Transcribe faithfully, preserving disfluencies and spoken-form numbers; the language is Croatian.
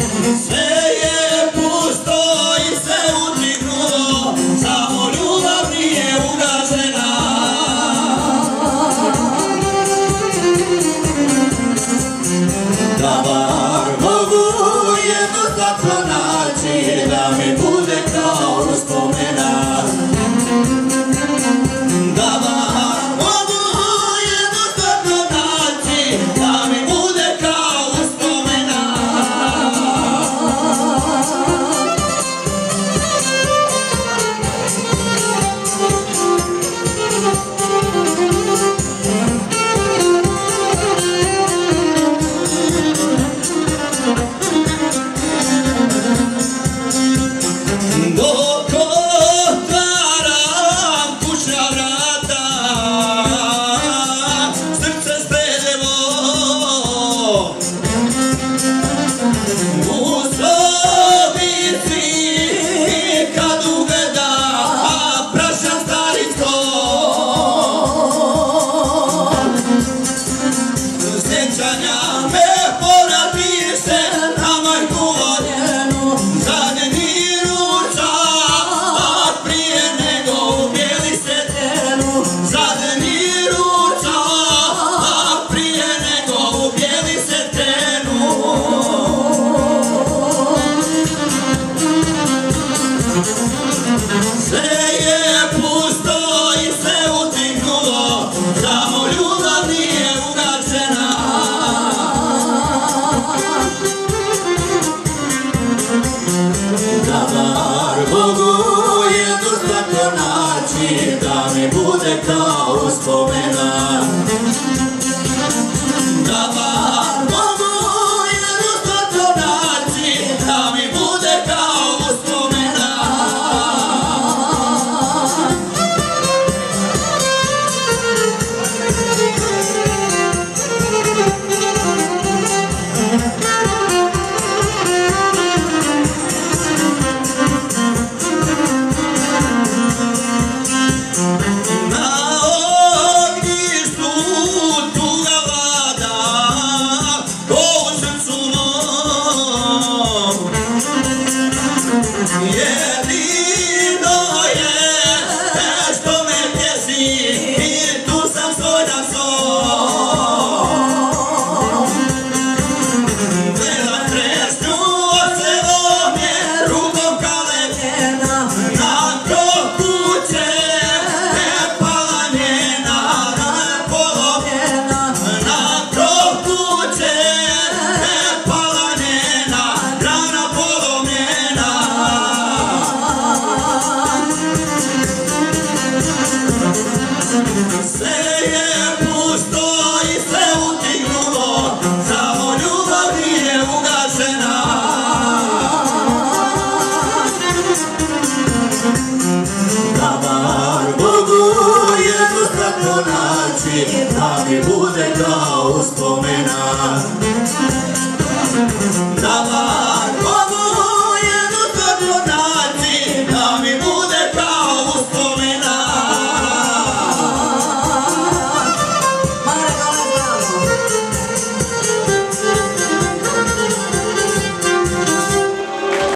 Sve je pusto i sve utiknulo, samo ljubav nije ugašena. Da bar mogu jednostavno naći, da mi bude kao uspomena. Da bar mogu jednostavno naći, da mi bude kao uspomena. Dok otvaram kućna vrata, srce spredevo. U sobici kad ugledam prašan starico, sjećanja me poradiše na majku voljenu. Zadnji ručak prije nego ubijeli se tenu. Zadnji ručak prije nego ubijeli se tenu. Sve je pusto i sve utiknulo, samo ljubav nije ugašena. Da bar mogu jednostavno naći, da mi bude kao uspomena.